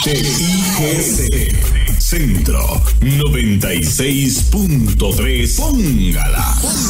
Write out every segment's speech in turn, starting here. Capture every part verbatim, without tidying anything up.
T I G C Centro noventa y seis punto tres. Póngala.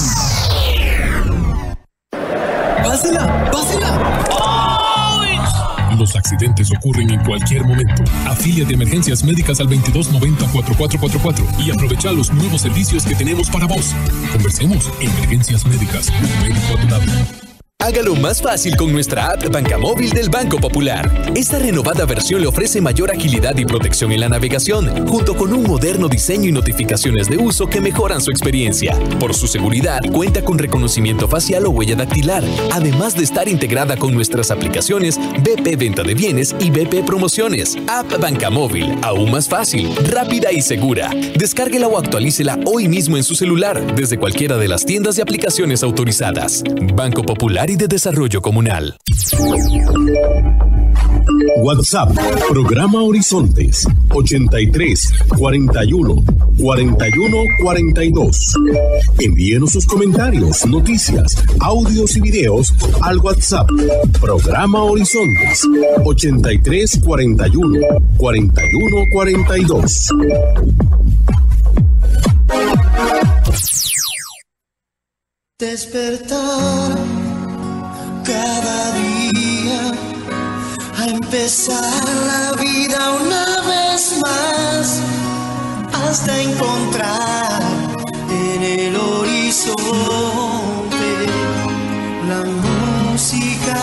¡Pásela! ¡Pásela! Los accidentes ocurren en cualquier momento. Afilia de emergencias médicas al veintidós noventa cuarenta y cuatro cuarenta y cuatro y aprovecha los nuevos servicios que tenemos para vos. Conversemos. Emergencias médicas. Un médico a tu lado. Hágalo más fácil con nuestra app Bancamóvil del Banco Popular. Esta renovada versión le ofrece mayor agilidad y protección en la navegación, junto con un moderno diseño y notificaciones de uso que mejoran su experiencia. Por su seguridad, cuenta con reconocimiento facial o huella dactilar, además de estar integrada con nuestras aplicaciones B P Venta de Bienes y B P Promociones. App Bancamóvil, aún más fácil, rápida y segura. Descárguela o actualícela hoy mismo en su celular, desde cualquiera de las tiendas y aplicaciones autorizadas. Banco Popular y de Desarrollo Comunal. WhatsApp, programa Horizontes, ochenta y tres, cuarenta y uno, cuarenta y uno, cuarenta y dos. Envíenos sus comentarios, noticias, audios y videos al WhatsApp, programa Horizontes, ochenta y tres, cuarenta y uno, cuarenta y uno, cuarenta y dos. Despertar cada día, a empezar la vida una vez más, hasta encontrar en el horizonte la música.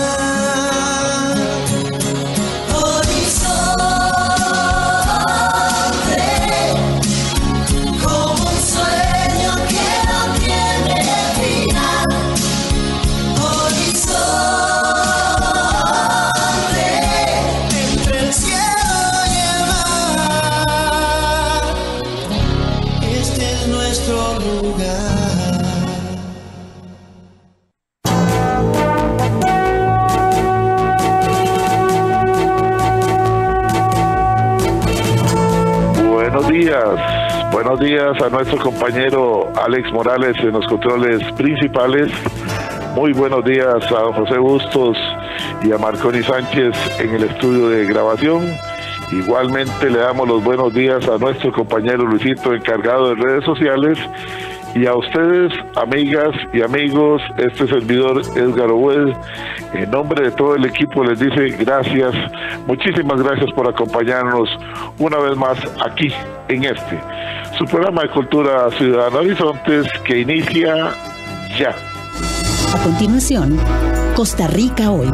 Buenos días a nuestro compañero Alex Morales en los controles principales. Muy buenos días a don José Bustos y a Marconi Sánchez en el estudio de grabación. Igualmente le damos los buenos días a nuestro compañero Luisito, encargado de redes sociales. Y a ustedes, amigas y amigos, este servidor Edgar Obued, en nombre de todo el equipo les dice gracias, muchísimas gracias por acompañarnos una vez más aquí en este, su programa de Cultura Ciudadana Horizontes, que inicia ya. A continuación, Costa Rica Hoy.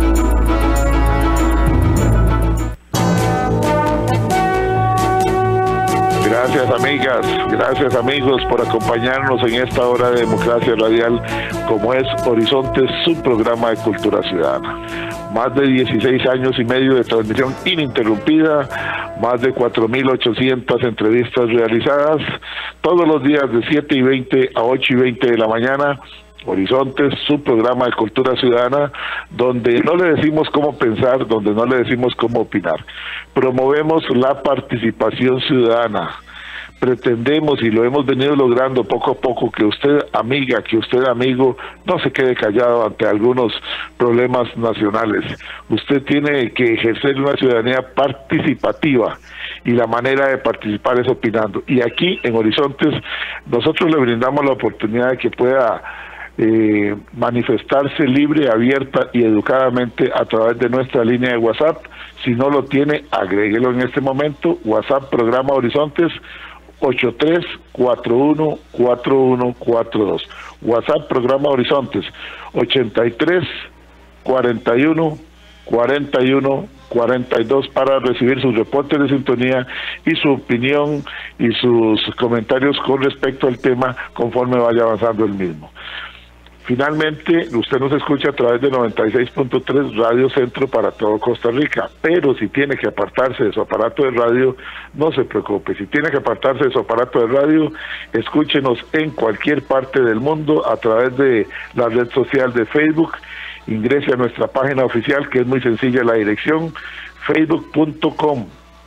Gracias amigas, gracias amigos por acompañarnos en esta hora de democracia radial como es Horizontes, su programa de cultura ciudadana. Más de dieciséis años y medio de transmisión ininterrumpida, más de cuatro mil ochocientas entrevistas realizadas, todos los días de siete y veinte a ocho y veinte de la mañana. Horizontes, su programa de cultura ciudadana, donde no le decimos cómo pensar, donde no le decimos cómo opinar. Promovemos la participación ciudadana. Pretendemos, y lo hemos venido logrando poco a poco, que usted, amiga, que usted, amigo, no se quede callado ante algunos problemas nacionales. Usted tiene que ejercer una ciudadanía participativa, y la manera de participar es opinando. Y aquí, en Horizontes, nosotros le brindamos la oportunidad de que pueda Eh, manifestarse libre, abierta y educadamente a través de nuestra línea de WhatsApp. Si no lo tiene, agréguelo en este momento. WhatsApp, programa Horizontes, ocho tres cuatro uno cuatro uno cuatro dos. WhatsApp, programa Horizontes, ochenta y tres cuarenta y uno cuarenta y uno cuarenta y dos, para recibir sus reportes de sintonía y su opinión y sus comentarios con respecto al tema conforme vaya avanzando el mismo. Finalmente, usted nos escucha a través de noventa y seis punto tres Radio Centro para todo Costa Rica, pero si tiene que apartarse de su aparato de radio, no se preocupe. Si tiene que apartarse de su aparato de radio, escúchenos en cualquier parte del mundo a través de la red social de Facebook. Ingrese a nuestra página oficial, que es muy sencilla la dirección, facebook punto com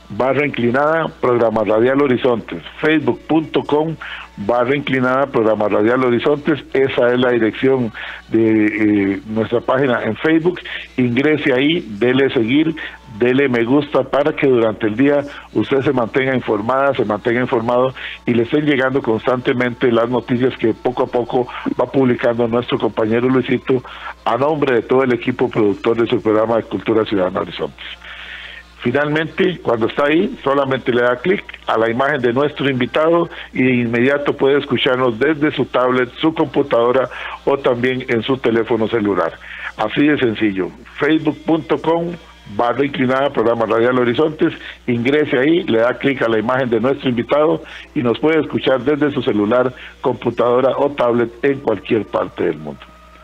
barra inclinada, programa radial Horizontes, facebook punto com, barra inclinada, programa radial Horizontes. Esa es la dirección de eh, nuestra página en Facebook. Ingrese ahí, dele seguir, dele me gusta para que durante el día usted se mantenga informada, se mantenga informado y le estén llegando constantemente las noticias que poco a poco va publicando nuestro compañero Luisito a nombre de todo el equipo productor de su programa de Cultura Ciudadana Horizontes. Finalmente, cuando está ahí, solamente le da clic a la imagen de nuestro invitado y de inmediato puede escucharnos desde su tablet, su computadora o también en su teléfono celular. Así de sencillo. facebook punto com, barra inclinada, programa radial Horizontes. Ingrese ahí, le da clic a la imagen de nuestro invitado y nos puede escuchar desde su celular, computadora o tablet en cualquier parte del mundo.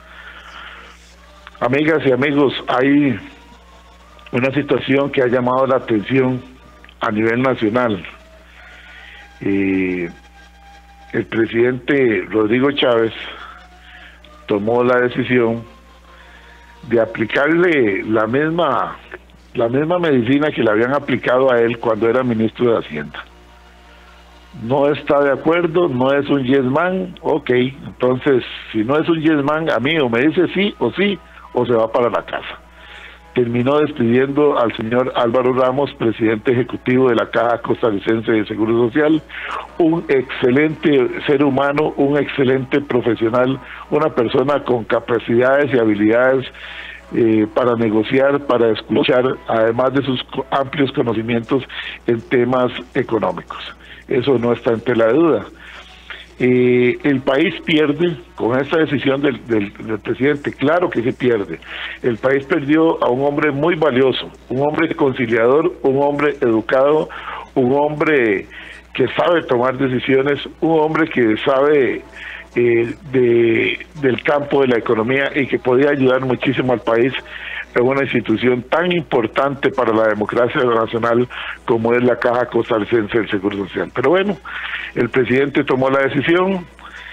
Amigas y amigos, hay una situación que ha llamado la atención a nivel nacional. Eh, el presidente Rodrigo Chávez tomó la decisión de aplicarle la misma la misma medicina que le habían aplicado a él cuando era ministro de Hacienda. No está de acuerdo, no es un yes man, ok, entonces si no es un yes man, a mí o me dice sí o sí o se va para la casa. Terminó despidiendo al señor Álvaro Ramos, presidente ejecutivo de la Caja Costarricense de Seguro Social, un excelente ser humano, un excelente profesional, una persona con capacidades y habilidades eh, para negociar, para escuchar, además de sus amplios conocimientos en temas económicos. Eso no está en tela de duda. Eh, el país pierde con esta decisión del, del, del presidente, claro que se pierde. El país perdió a un hombre muy valioso, un hombre conciliador, un hombre educado, un hombre que sabe tomar decisiones, un hombre que sabe eh, de, del campo de la economía y que podía ayudar muchísimo al país en una institución tan importante para la democracia nacional como es la Caja Costarricense del Seguro Social. Pero bueno, el presidente tomó la decisión,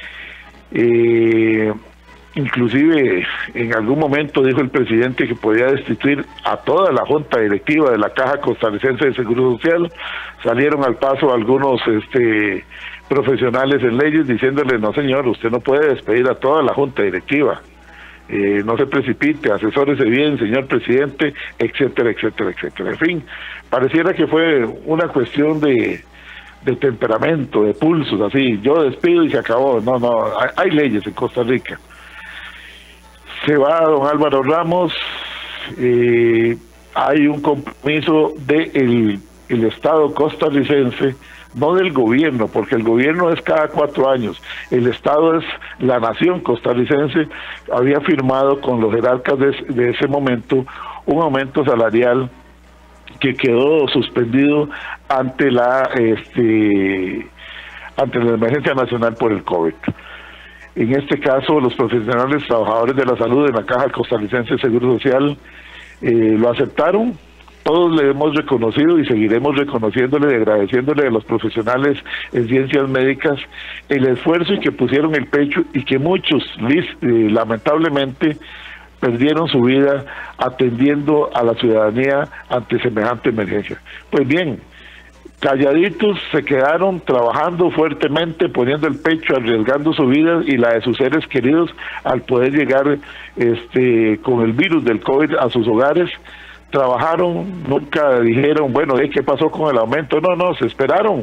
eh, inclusive en algún momento dijo el presidente que podía destituir a toda la junta directiva de la Caja Costarricense de Seguro Social. Salieron al paso algunos este, profesionales en leyes diciéndole, no señor, usted no puede despedir a toda la junta directiva. Eh, no se precipite, asesórese bien, señor presidente, etcétera, etcétera, etcétera. En fin, pareciera que fue una cuestión de, de temperamento, de pulsos, así, yo despido y se acabó. No, no, hay, hay leyes en Costa Rica. Se va don Álvaro Ramos, eh, hay un compromiso del el Estado costarricense, no del gobierno, porque el gobierno es cada cuatro años, el Estado es la nación costarricense, había firmado con los jerarcas de, de ese momento un aumento salarial que quedó suspendido ante la este ante la emergencia nacional por el COVID. En este caso, los profesionales trabajadores de la salud en la Caja Costarricense de Seguro Social eh, lo aceptaron. Todos le hemos reconocido y seguiremos reconociéndole y agradeciéndole a los profesionales en ciencias médicas el esfuerzo y que pusieron el pecho y que muchos eh, lamentablemente perdieron su vida atendiendo a la ciudadanía ante semejante emergencia. Pues bien, calladitos se quedaron trabajando fuertemente, poniendo el pecho, arriesgando su vida y la de sus seres queridos al poder llegar este con el virus del COVID a sus hogares. Trabajaron, nunca dijeron, bueno, ¿eh, qué pasó con el aumento? No, no, se esperaron,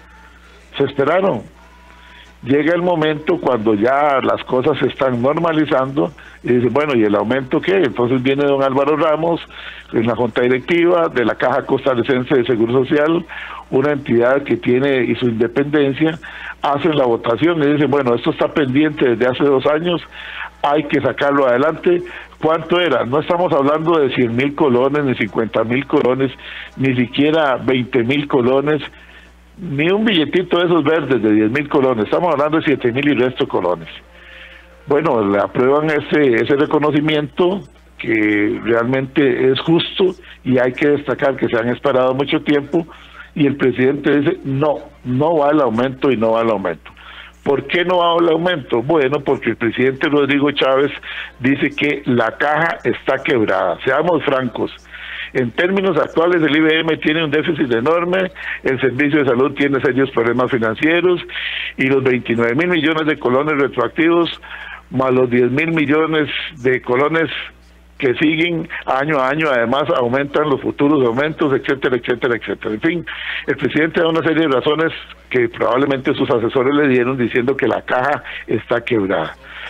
se esperaron. Llega el momento cuando ya las cosas se están normalizando y dicen, bueno, ¿y el aumento qué? Entonces viene don Álvaro Ramos en la junta directiva de la Caja Costarricense de Seguro Social, una entidad que tiene y su independencia, hacen la votación y dicen, bueno, esto está pendiente desde hace dos años, hay que sacarlo adelante. ¿Cuánto era? No estamos hablando de cien mil colones, ni cincuenta mil colones, ni siquiera veinte mil colones, ni un billetito de esos verdes de diez mil colones, estamos hablando de siete mil y resto colones. Bueno, le aprueban ese, ese reconocimiento que realmente es justo y hay que destacar que se han esperado mucho tiempo y el presidente dice, no, no va el aumento y no va el aumento. ¿Por qué no va el aumento? Bueno, porque el presidente Rodrigo Chávez dice que la caja está quebrada. Seamos francos, En términos actuales, el I B M tiene un déficit enorme, el Servicio de Salud tiene serios problemas financieros y los veintinueve mil millones de colones retroactivos más los diez mil millones de colones que siguen año a año, además aumentan los futuros aumentos, etcétera, etcétera, etcétera. En fin, el presidente da una serie de razones que probablemente sus asesores le dieron diciendo que la caja está quebrada.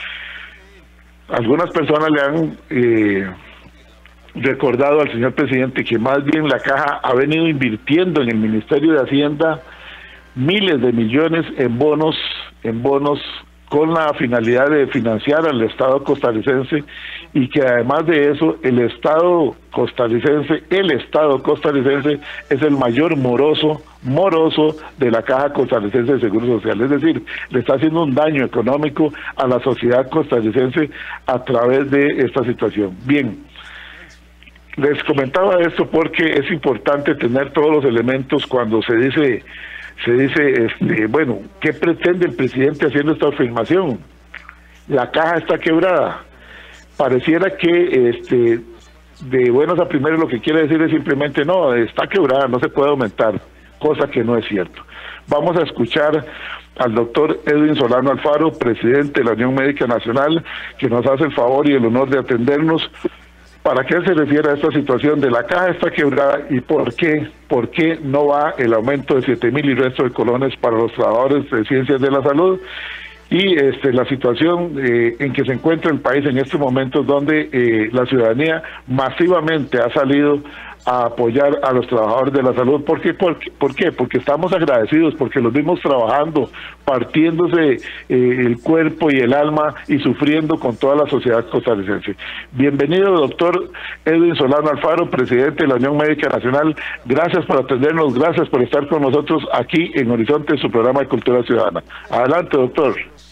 Algunas personas le han eh, recordado al señor presidente que más bien la caja ha venido invirtiendo en el Ministerio de Hacienda miles de millones en bonos, en bonos con la finalidad de financiar al Estado costarricense, y que además de eso el Estado costarricense, el Estado costarricense es el mayor moroso, moroso de la Caja Costarricense de Seguro Social, es decir, le está haciendo un daño económico a la sociedad costarricense a través de esta situación. Bien, les comentaba esto porque es importante tener todos los elementos cuando se dice se dice, este, bueno, ¿qué pretende el presidente haciendo esta afirmación? La caja está quebrada. Pareciera que este, de buenas a primeras lo que quiere decir es simplemente, no, está quebrada, no se puede aumentar, cosa que no es cierto. Vamos a escuchar al doctor Edwin Solano Alfaro, presidente de la Unión Médica Nacional, que nos hace el favor y el honor de atendernos. ¿Para qué se refiere a esta situación de la caja está quebrada y por qué, por qué no va el aumento de siete mil y resto de colones para los trabajadores de ciencias de la salud? Y este, la situación eh, en que se encuentra el país en estos momentos, donde eh, la ciudadanía masivamente ha salido a apoyar a los trabajadores de la salud. ¿Por qué? ¿Por qué? ¿Por qué? Porque estamos agradecidos, porque los vimos trabajando, partiéndose eh, el cuerpo y el alma y sufriendo con toda la sociedad costarricense. Bienvenido, doctor Edwin Solano Alfaro, presidente de la Unión Médica Nacional. Gracias por atendernos, gracias por estar con nosotros aquí en Horizonte, su programa de Cultura Ciudadana. Adelante, doctor.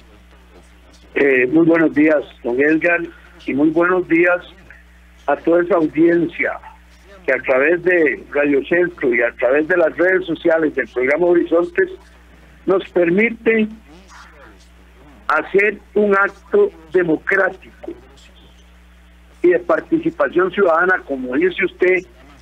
Eh, muy buenos días, don Edgar, y muy buenos días a toda esa audiencia que a través de Radio Centro y a través de las redes sociales del programa Horizontes nos permite hacer un acto democrático y de participación ciudadana, como dice usted,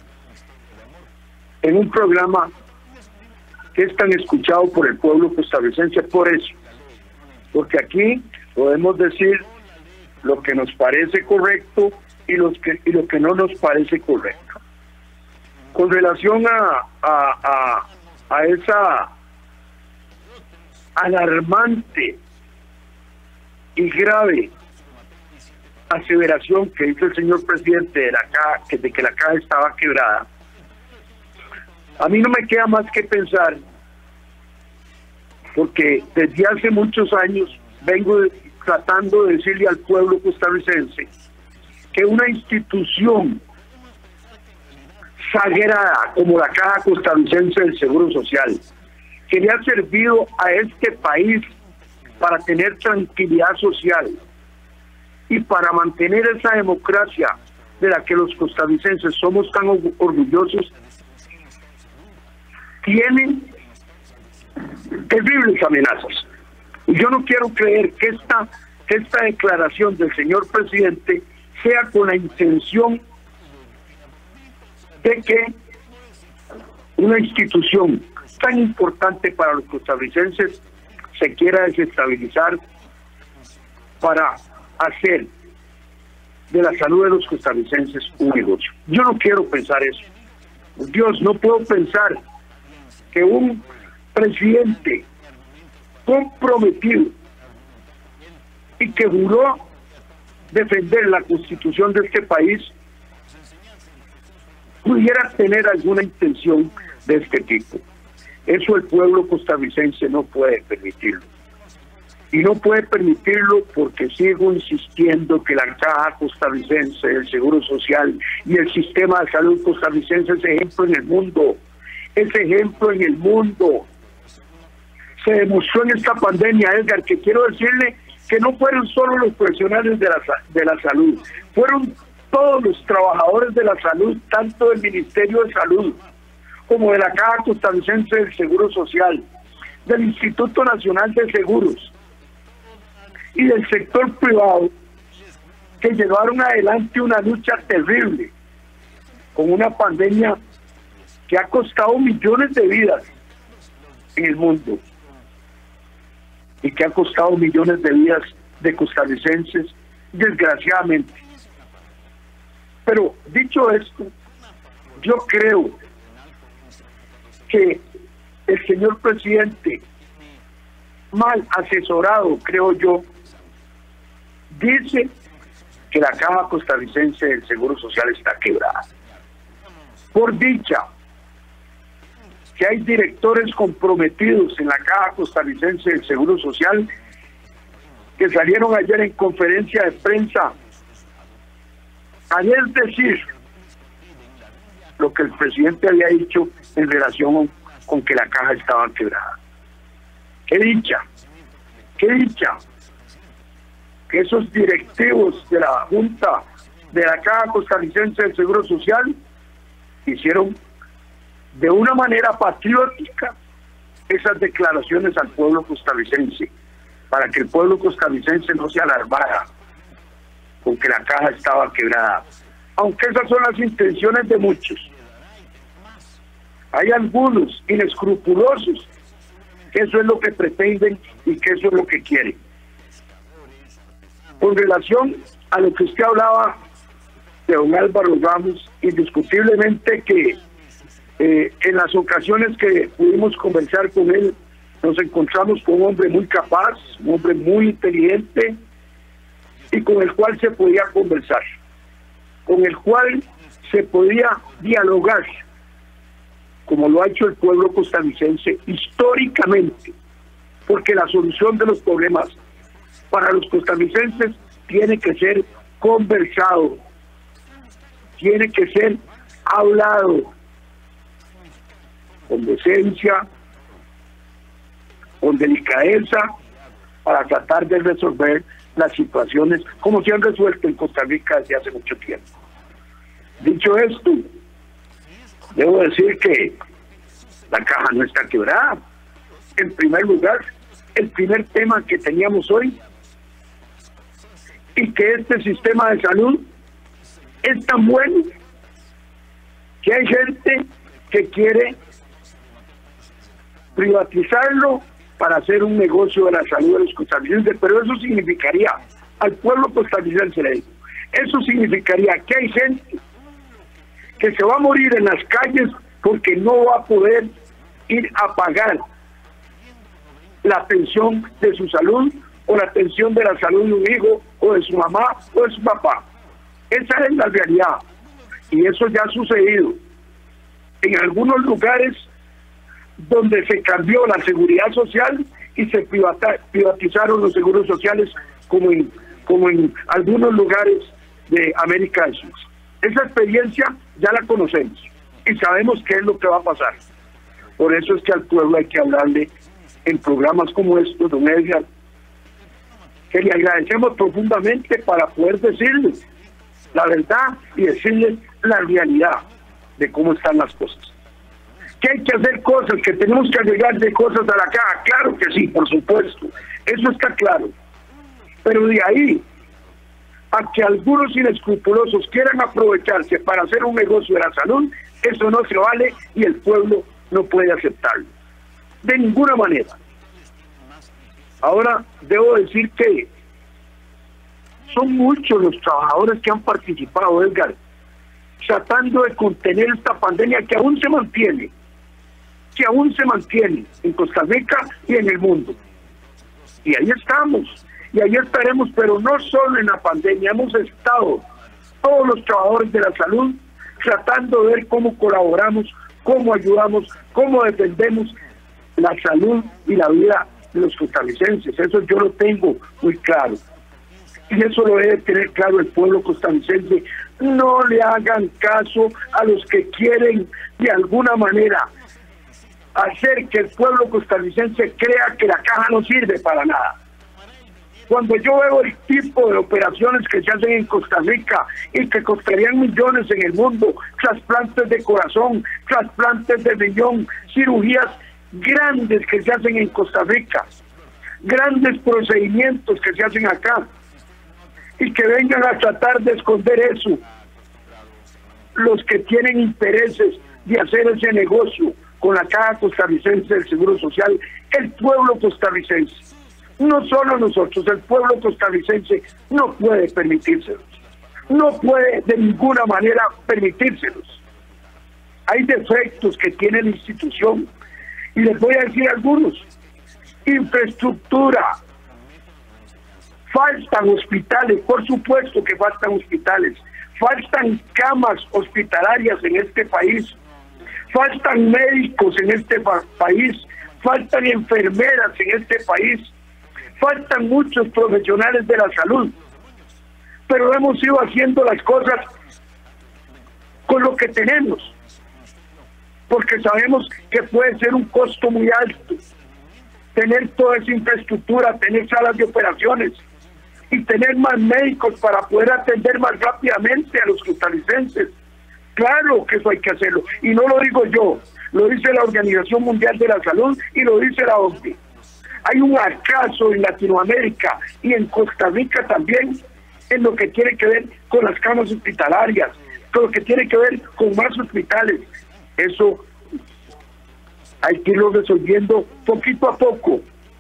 en un programa que es tan escuchado por el pueblo costarricense. Por eso, porque aquí podemos decir lo que nos parece correcto y, los que, y lo que no nos parece correcto. Con relación a, a, a, a esa alarmante y grave aseveración que hizo el señor presidente de la caja, que de que la caja estaba quebrada, a mí no me queda más que pensar, porque desde hace muchos años vengo tratando de decirle al pueblo costarricense que una institución sagrada como la Caja Costarricense del Seguro Social, que le ha servido a este país para tener tranquilidad social y para mantener esa democracia de la que los costarricenses somos tan orgullosos, tiene terribles amenazas. Y yo no quiero creer que esta, que esta declaración del señor presidente sea con la intención de que una institución tan importante para los costarricenses se quiera desestabilizar para hacer de la salud de los costarricenses un negocio. Yo no quiero pensar eso. Dios, no puedo pensar que un presidente comprometido y que juró defender la Constitución de este país pudiera tener alguna intención de este tipo. Eso el pueblo costarricense no puede permitirlo. Y no puede permitirlo porque sigo insistiendo que la Caja Costarricense del Seguro Social y el sistema de salud costarricense es ejemplo en el mundo. Es ejemplo en el mundo. Se demostró en esta pandemia, Edgar, que quiero decirle que no fueron solo los profesionales de la, de la salud, fueron todos los trabajadores de la salud, tanto del Ministerio de Salud como de la Caja Costarricense del Seguro Social, del Instituto Nacional de Seguros y del sector privado, que llevaron adelante una lucha terrible con una pandemia que ha costado millones de vidas en el mundo y que ha costado millones de vidas de costarricenses, desgraciadamente. Pero dicho esto, yo creo que el señor presidente, mal asesorado, creo yo, dice que la Caja Costarricense del Seguro Social está quebrada. Por dicha, que hay directores comprometidos en la Caja Costarricense del Seguro Social que salieron ayer en conferencia de prensa a decir lo que el presidente había dicho en relación con que la caja estaba quebrada. ¡Qué dicha! ¡Qué dicha! Que esos directivos de la Junta de la Caja Costarricense del Seguro Social hicieron de una manera patriótica esas declaraciones al pueblo costarricense, para que el pueblo costarricense no se alarmara con que la caja estaba quebrada. Aunque esas son las intenciones de muchos, hay algunos inescrupulosos que eso es lo que pretenden y que eso es lo que quieren. Con relación a lo que usted hablaba de don Álvaro Ramos, indiscutiblemente que eh, en las ocasiones que pudimos conversar con él, nos encontramos con un hombre muy capaz, un hombre muy inteligente y con el cual se podía conversar, con el cual se podía dialogar, como lo ha hecho el pueblo costarricense históricamente, porque la solución de los problemas para los costarricenses tiene que ser conversado, tiene que ser hablado con decencia, con delicadeza, para tratar de resolver las situaciones como se han resuelto en Costa Rica desde hace mucho tiempo. Dicho esto, debo decir que la caja no está quebrada. En primer lugar, el primer tema que teníamos hoy, y que este sistema de salud es tan bueno que hay gente que quiere privatizarlo para hacer un negocio de la salud de los costarricenses, pero eso significaría, al pueblo costarricense le digo, eso significaría que hay gente que se va a morir en las calles porque no va a poder ir a pagar la atención de su salud o la atención de la salud de un hijo o de su mamá o de su papá. Esa es la realidad y eso ya ha sucedido en algunos lugares donde se cambió la seguridad social y se privatizaron los seguros sociales, como en, como en algunos lugares de América del Sur. Esa experiencia ya la conocemos y sabemos qué es lo que va a pasar. Por eso es que al pueblo hay que hablarle en programas como estos, don Edgar, que le agradecemos profundamente para poder decirle la verdad y decirle la realidad de cómo están las cosas. Que hay que hacer cosas, que tenemos que agregar de cosas a la caja, claro que sí, por supuesto, eso está claro. Pero de ahí a que algunos inescrupulosos quieran aprovecharse para hacer un negocio de la salud, eso no se vale y el pueblo no puede aceptarlo. De ninguna manera. Ahora, debo decir que son muchos los trabajadores que han participado, Edgar, tratando de contener esta pandemia que aún se mantiene, que aún se mantiene en Costa Rica y en el mundo. Y ahí estamos, y ahí estaremos, pero no solo en la pandemia, hemos estado todos los trabajadores de la salud tratando de ver cómo colaboramos, cómo ayudamos, cómo defendemos la salud y la vida de los costarricenses. Eso yo lo tengo muy claro. Y eso lo debe tener claro el pueblo costarricense. No le hagan caso a los que quieren de alguna manera hacer que el pueblo costarricense crea que la caja no sirve para nada. Cuando yo veo el tipo de operaciones que se hacen en Costa Rica y que costarían millones en el mundo, trasplantes de corazón, trasplantes de riñón, cirugías grandes que se hacen en Costa Rica, grandes procedimientos que se hacen acá, y que vengan a tratar de esconder eso los que tienen intereses de hacer ese negocio con la Caja Costarricense del Seguro Social, el pueblo costarricense. No solo nosotros, el pueblo costarricense no puede permitírselos. No puede de ninguna manera permitírselos. Hay defectos que tiene la institución y les voy a decir algunos. Infraestructura. Faltan hospitales, por supuesto que faltan hospitales. Faltan camas hospitalarias en este país. Faltan médicos en este pa- país. Faltan enfermeras en este país. Faltan muchos profesionales de la salud. Pero hemos ido haciendo las cosas con lo que tenemos. Porque sabemos que puede ser un costo muy alto. Tener toda esa infraestructura, tener salas de operaciones y tener más médicos para poder atender más rápidamente a los costarricenses. Claro que eso hay que hacerlo. Y no lo digo yo, lo dice la Organización Mundial de la Salud y lo dice la O C D E. Hay un acaso en Latinoamérica y en Costa Rica también en lo que tiene que ver con las camas hospitalarias, con lo que tiene que ver con más hospitales. Eso hay que irlo resolviendo poquito a poco.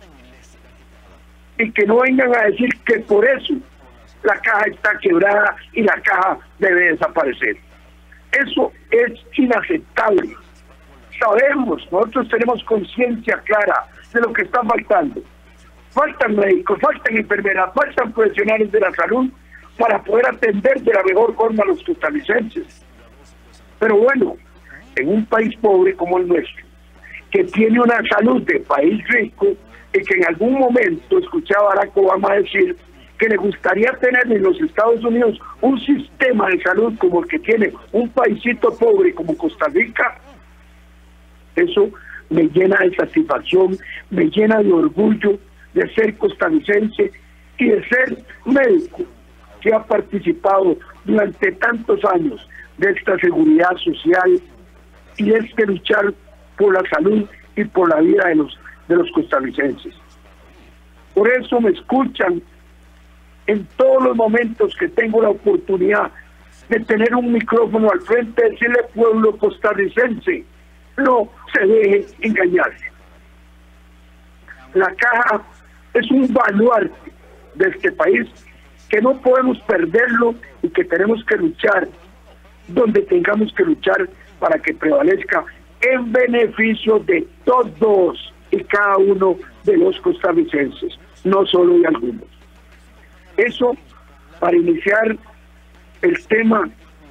Y que no vengan a decir que por eso la caja está quebrada y la caja debe desaparecer. Eso es inaceptable. Sabemos, nosotros tenemos conciencia clara de lo que está faltando. Faltan médicos, faltan enfermeras, faltan profesionales de la salud para poder atender de la mejor forma a los costarricenses. Pero bueno, en un país pobre como el nuestro, que tiene una salud de país rico y que en algún momento escuché a Barack Obama decir que le gustaría tener en los Estados Unidos un sistema de salud como el que tiene un paisito pobre como Costa Rica, eso me llena de satisfacción, me llena de orgullo de ser costarricense y de ser médico que ha participado durante tantos años de esta seguridad social y de este luchar por la salud y por la vida de los, de los costarricenses. Por eso me escuchan en todos los momentos que tengo la oportunidad de tener un micrófono al frente, decirle al pueblo costarricense, no se deje engañarse. La caja es un baluarte de este país que no podemos perderlo y que tenemos que luchar donde tengamos que luchar para que prevalezca en beneficio de todos y cada uno de los costarricenses, no solo de algunos. Eso para iniciar el tema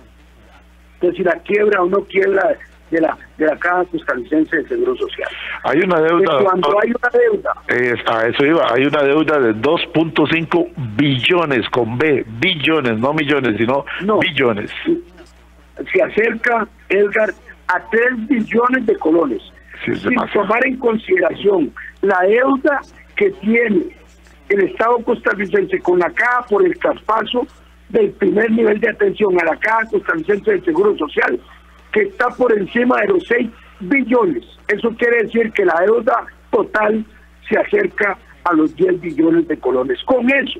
de si la quiebra o no quiebra de la de la Caja Costarricense de Seguro Social. Hay una deuda. Que cuando hay una deuda. Eh, a eso iba. Hay una deuda de dos punto cinco billones con B, billones, no millones, sino no, billones. Se acerca, Edgar, a tres billones de colones, sí, sin tomar en consideración la deuda que tiene el Estado costarricense con la Caja por el traspaso del primer nivel de atención a la Caja Costarricense del Seguro Social, que está por encima de los seis billones. Eso quiere decir que la deuda total se acerca a los diez billones de colones. Con eso,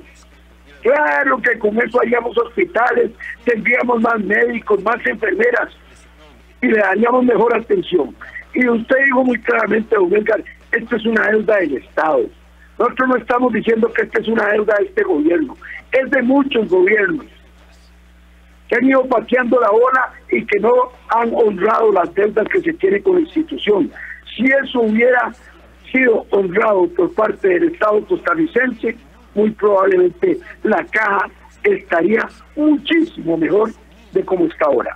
claro que con eso haríamos hospitales, tendríamos más médicos, más enfermeras y le daríamos mejor atención. Y usted dijo muy claramente, don Edgar, esta es una deuda del Estado. Nosotros no estamos diciendo que esta es una deuda de este gobierno, es de muchos gobiernos que han ido pateando la bola y que no han honrado las deudas que se tienen con la institución. Si eso hubiera sido honrado por parte del Estado costarricense, muy probablemente la caja estaría muchísimo mejor de como está ahora.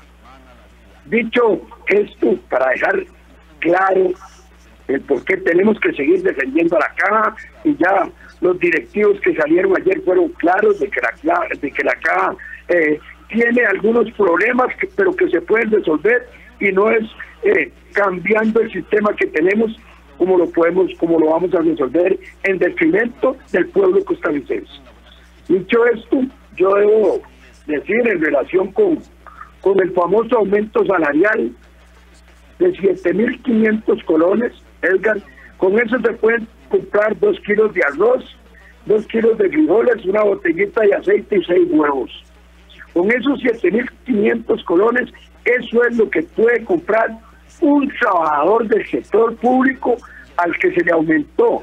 Dicho esto, para dejar claro el por qué tenemos que seguir defendiendo a la caja, y ya los directivos que salieron ayer fueron claros de que la, de que la caja eh, tiene algunos problemas, que, pero que se pueden resolver, y no es eh, cambiando el sistema que tenemos como lo podemos, como lo vamos a resolver en detrimento del pueblo costarricense. Dicho esto, yo debo decir en relación con, con el famoso aumento salarial de siete mil quinientos colones, Edgar, con eso se pueden comprar dos kilos de arroz, dos kilos de frijoles, una botellita de aceite y seis huevos. Con esos siete mil quinientos colones Eso es lo que puede comprar un trabajador del sector público al que se le aumentó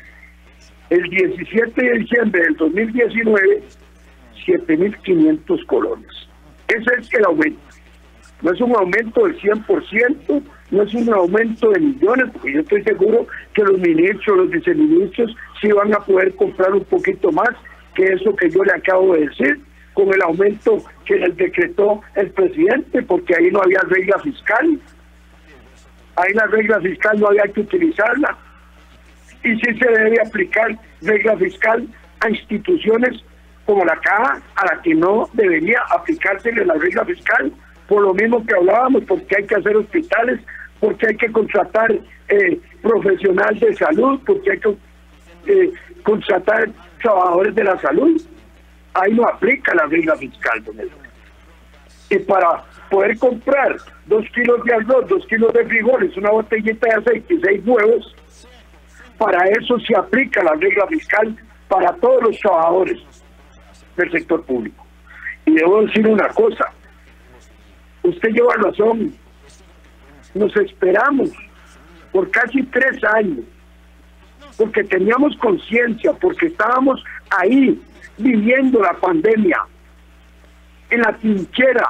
el diecisiete de diciembre del dos mil diecinueve siete mil quinientos colones. Ese es el aumento. No es un aumento del cien por ciento, no es un aumento de millones, porque yo estoy seguro que los ministros, los viceministros sí van a poder comprar un poquito más que eso que yo le acabo de decir, con el aumento que les decretó el presidente, porque ahí no había regla fiscal. Ahí la regla fiscal no había que utilizarla. Y sí se debe aplicar regla fiscal a instituciones como la Caja, a la que no debería aplicársele la regla fiscal, por lo mismo que hablábamos, porque hay que hacer hospitales, porque hay que contratar eh, profesionales de salud, porque hay que eh, contratar trabajadores de la salud. Ahí no aplica la regla fiscal, don Eduardo. Y para poder comprar dos kilos de arroz, dos kilos de frijoles, una botellita de aceite y seis huevos, para eso se aplica la regla fiscal para todos los trabajadores del sector público. Y debo decir una cosa, usted lleva razón, nos esperamos por casi tres años, porque teníamos conciencia, porque estábamos ahí viviendo la pandemia, en la trinchera.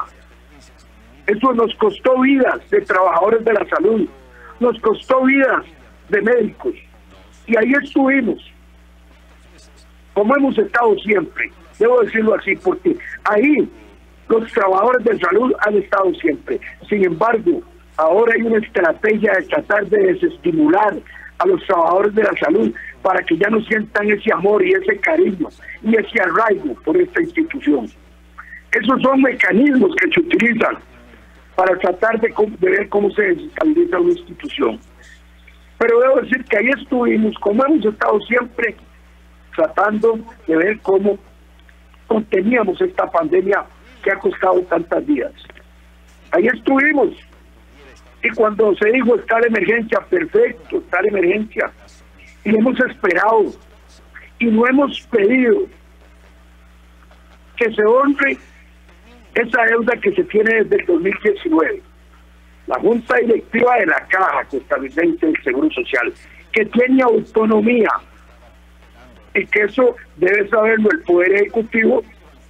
Eso nos costó vidas de trabajadores de la salud, nos costó vidas de médicos, y ahí estuvimos, como hemos estado siempre, debo decirlo así, porque ahí los trabajadores de salud han estado siempre. Sin embargo, ahora hay una estrategia de tratar de desestimular a los trabajadores de la salud para que ya no sientan ese amor y ese cariño y ese arraigo por esta institución. Esos son mecanismos que se utilizan para tratar de, de ver cómo se desestabiliza una institución. Pero debo decir que ahí estuvimos, como hemos estado siempre, tratando de ver cómo conteníamos esta pandemia que ha costado tantas vidas. Ahí estuvimos. Y cuando se dijo está la emergencia, perfecto, está la emergencia. Y hemos esperado. Y no hemos pedido que se honre esa deuda que se tiene desde el dos mil diecinueve. La Junta Directiva de la Caja Costarricense del Seguro Social, que tiene autonomía, y que eso debe saberlo el Poder Ejecutivo,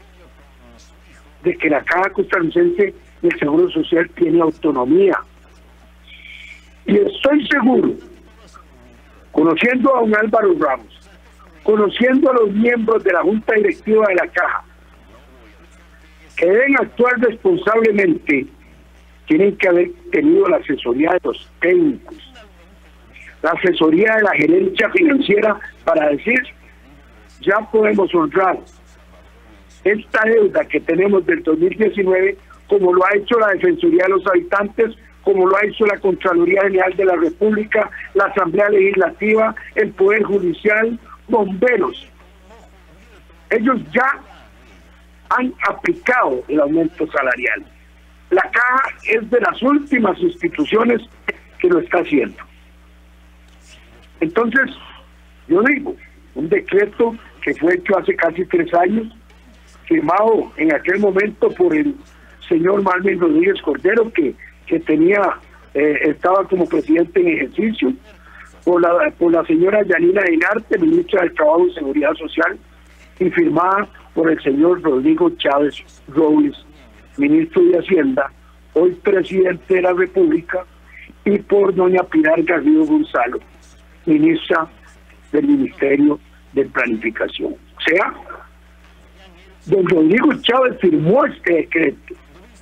de que la Caja Costarricense del Seguro Social tiene autonomía. Y estoy seguro, conociendo a don Álvaro Ramos, conociendo a los miembros de la Junta Directiva de la Caja, que deben actuar responsablemente, tienen que haber tenido la asesoría de los técnicos, la asesoría de la gerencia financiera para decir, ya podemos honrar esta deuda que tenemos del dos mil diecinueve, como lo ha hecho la Defensoría de los Habitantes, como lo ha hecho la Contraloría General de la República, la Asamblea Legislativa, el Poder Judicial, bomberos. Ellos ya han aplicado el aumento salarial. La Caja es de las últimas instituciones que lo está haciendo. Entonces, yo digo, un decreto que fue hecho hace casi tres años, firmado en aquel momento por el señor Marvin Rodríguez Cordero, que, que tenía, eh, estaba como presidente en ejercicio, por la, por la señora Yanina Dinarte, ministra del Trabajo y Seguridad Social, y firmada por el señor Rodrigo Chávez Robles, ministro de Hacienda, hoy presidente de la República, y por doña Pilar Garrido Gonzalo, ministra del Ministerio de Planificación. O sea, don Rodrigo Chávez firmó este decreto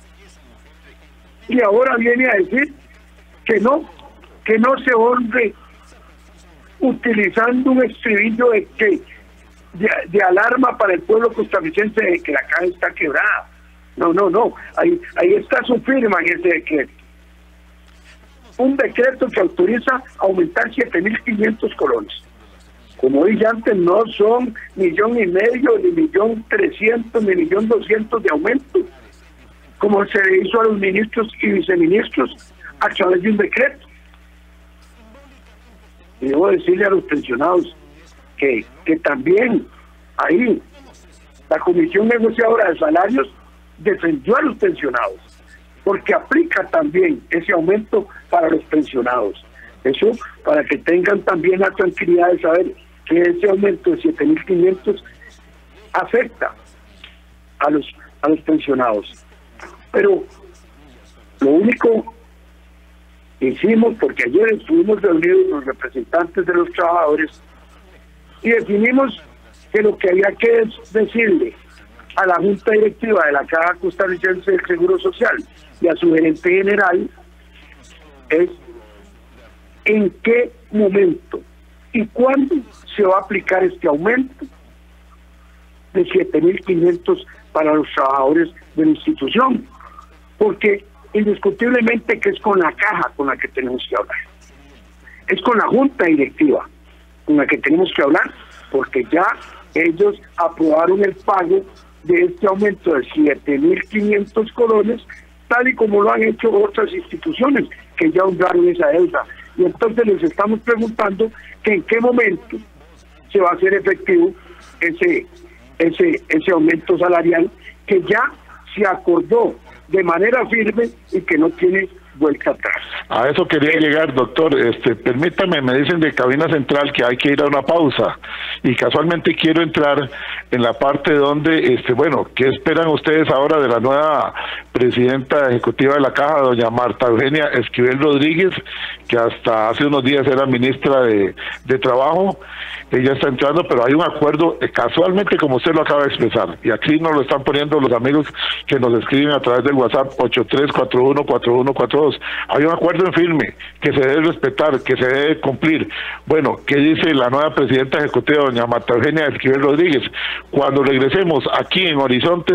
y ahora viene a decir que no, que no se honre utilizando un estribillo de que de, de alarma para el pueblo costarricense de que la caja está quebrada. No, no, no, ahí, ahí está su firma en ese decreto. Un decreto que autoriza aumentar siete mil quinientos colones. Como dije antes, no son millón y medio, ni millón trescientos, ni millón doscientos de aumento, como se le hizo a los ministros y viceministros a través de un decreto. Y debo decirle a los pensionados que, que también ahí la Comisión Negociadora de Salarios defendió a los pensionados porque aplica también ese aumento para los pensionados. Eso para que tengan también la tranquilidad de saber que ese aumento de siete mil quinientos afecta a los, a los pensionados. Pero lo único que hicimos, porque ayer estuvimos reunidos los representantes de los trabajadores y definimos que lo que había que decirle a la Junta Directiva de la Caja Costarricense del Seguro Social y a su gerente general es en qué momento y cuándo se va a aplicar este aumento de siete mil quinientos para los trabajadores de la institución, porque indiscutiblemente que es con la caja con la que tenemos que hablar, es con la Junta Directiva con la que tenemos que hablar, porque ya ellos aprobaron el pago de este aumento de siete mil quinientos colones, tal y como lo han hecho otras instituciones que ya honraron esa deuda. Y entonces les estamos preguntando que en qué momento se va a hacer efectivo ese, ese, ese aumento salarial que ya se acordó de manera firme y que no tiene vuelta atrás. A eso quería llegar, doctor. Este, permítame, me dicen de cabina central que hay que ir a una pausa y casualmente quiero entrar en la parte donde, este, bueno, ¿qué esperan ustedes ahora de la nueva presidenta ejecutiva de la Caja, doña Marta Eugenia Esquivel Rodríguez, que hasta hace unos días era ministra de, de Trabajo? Ella está entrando, pero hay un acuerdo, eh, casualmente como usted lo acaba de expresar, y aquí nos lo están poniendo los amigos que nos escriben a través del WhatsApp ocho tres cuatro uno cuatro uno cuatro dos. Hay un acuerdo en firme que se debe respetar, que se debe cumplir. Bueno, ¿qué dice la nueva presidenta ejecutiva, doña Marta Eugenia Esquivel Rodríguez? Cuando regresemos aquí en Horizontes,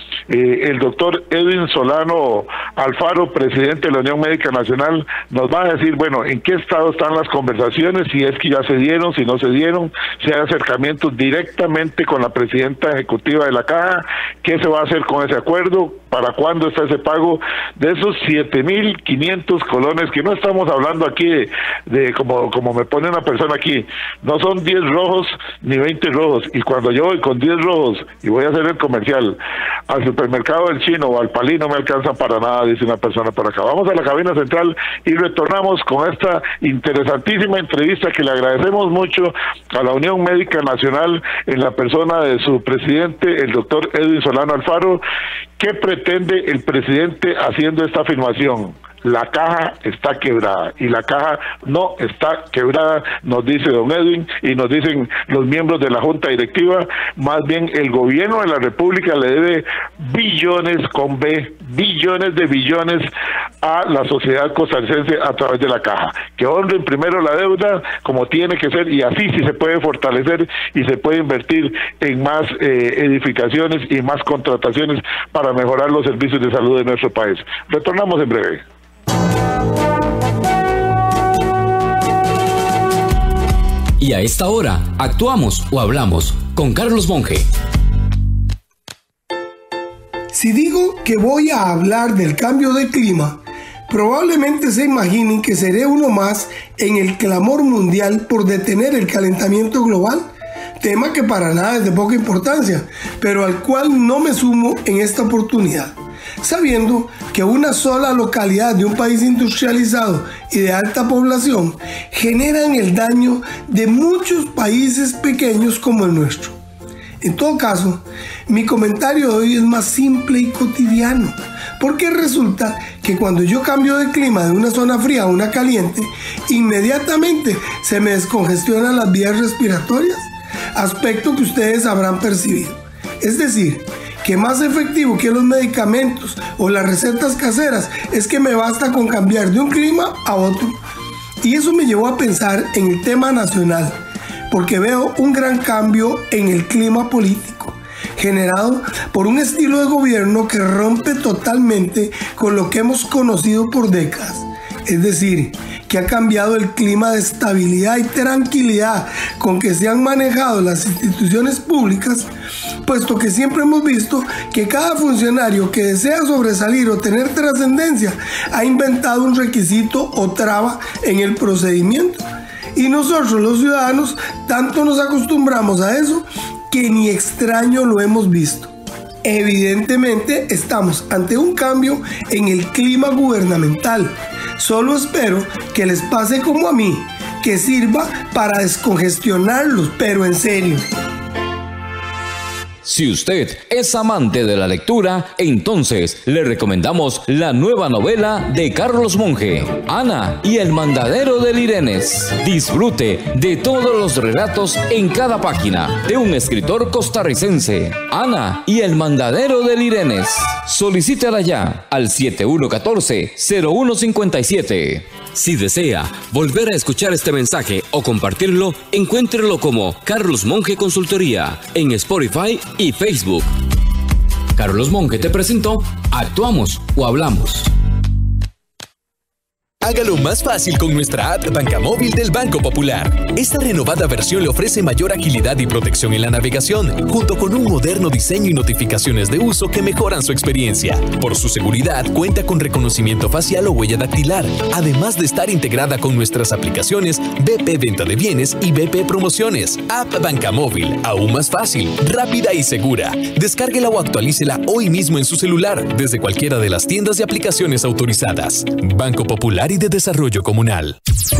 eh, el doctor Edwin Solano Alfaro, presidente de la Unión Médica Nacional, nos va a decir, bueno, en qué estado están las conversaciones, si es que ya se dieron, si no se dieron, si hay acercamientos directamente con la presidenta ejecutiva de la Caja, qué se va a hacer con ese acuerdo, para cuándo está ese pago de esos siete mil quinientos colones, que no estamos hablando aquí de, de como, como me pone una persona aquí, no son diez rojos ni veinte rojos, y cuando yo voy con diez rojos y voy a hacer el comercial al supermercado del Chino o al Palí, no me alcanza para nada, dice una persona por acá. Vamos a la cabina central y retornamos con esta interesantísima entrevista que le agradecemos mucho a la Unión Médica Nacional en la persona de su presidente, el doctor Edwin Solano Alfaro. ¿Qué pretende el presidente haciendo esta afirmación? La Caja está quebrada, y la Caja no está quebrada, nos dice don Edwin, y nos dicen los miembros de la Junta Directiva. Más bien el gobierno de la República le debe billones con B, billones de billones a la sociedad costarricense a través de la Caja. Que honren primero la deuda como tiene que ser, y así sí se puede fortalecer y se puede invertir en más eh, edificaciones y más contrataciones para mejorar los servicios de salud de nuestro país. Retornamos en breve. Y a esta hora, actuamos o hablamos con Carlos Monge. Si digo que voy a hablar del cambio de clima, probablemente se imaginen que seré uno más en el clamor mundial por detener el calentamiento global, tema que para nada es de poca importancia, pero al cual no me sumo en esta oportunidad, sabiendo que una sola localidad de un país industrializado y de alta población generan el daño de muchos países pequeños como el nuestro. En todo caso, mi comentario de hoy es más simple y cotidiano, porque resulta que cuando yo cambio de clima de una zona fría a una caliente, inmediatamente se me descongestionan las vías respiratorias, aspecto que ustedes habrán percibido. Es decir, que más efectivo que los medicamentos o las recetas caseras es que me basta con cambiar de un clima a otro. Y eso me llevó a pensar en el tema nacional, porque veo un gran cambio en el clima político, generado por un estilo de gobierno que rompe totalmente con lo que hemos conocido por décadas. Es decir, que ha cambiado el clima de estabilidad y tranquilidad con que se han manejado las instituciones públicas, puesto que siempre hemos visto que cada funcionario que desea sobresalir o tener trascendencia ha inventado un requisito o traba en el procedimiento. Y nosotros los ciudadanos tanto nos acostumbramos a eso que ni extraño lo hemos visto. Evidentemente estamos ante un cambio en el clima gubernamental. Solo espero que les pase como a mí, que sirva para descongestionarlos, pero en serio. Si usted es amante de la lectura, entonces le recomendamos la nueva novela de Carlos Monge, Ana y el mandadero de Lirenes. Disfrute de todos los relatos en cada página de un escritor costarricense. Ana y el mandadero de Lirenes. Solicítala ya al siete uno uno cuatro, cero uno cinco siete. Si desea volver a escuchar este mensaje o compartirlo, encuéntrelo como Carlos Monge Consultoría en Spotify y Facebook. Carlos Monge te presentó Actuamos o Hablamos. Hágalo más fácil con nuestra app Bancamóvil del Banco Popular. Esta renovada versión le ofrece mayor agilidad y protección en la navegación, junto con un moderno diseño y notificaciones de uso que mejoran su experiencia. Por su seguridad, cuenta con reconocimiento facial o huella dactilar, además de estar integrada con nuestras aplicaciones B P Venta de Bienes y B P Promociones. App Bancamóvil, aún más fácil, rápida y segura. Descárguela o actualícela hoy mismo en su celular, desde cualquiera de las tiendas y aplicaciones autorizadas. Banco Popular y de Desarrollo Comunal.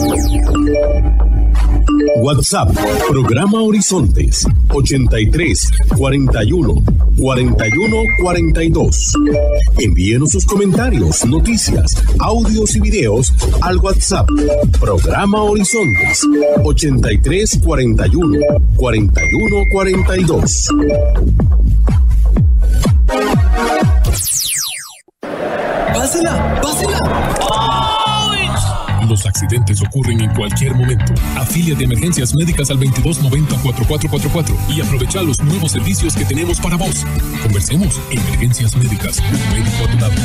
WhatsApp, programa Horizontes, ochenta y tres, cuarenta y uno, cuarenta y uno, cuarenta y dos. Envíenos sus comentarios, noticias, audios y videos al WhatsApp, programa Horizontes, ochenta y tres, cuarenta y uno, cuarenta y uno, cuarenta y dos. ¡Pásela! ¡Pásela! Los accidentes ocurren en cualquier momento. Afilia de Emergencias Médicas al veintidós noventa, cuarenta y cuatro cuarenta y cuatro y aprovecha los nuevos servicios que tenemos para vos. Conversemos. Emergencias Médicas. Un médico a tu lado.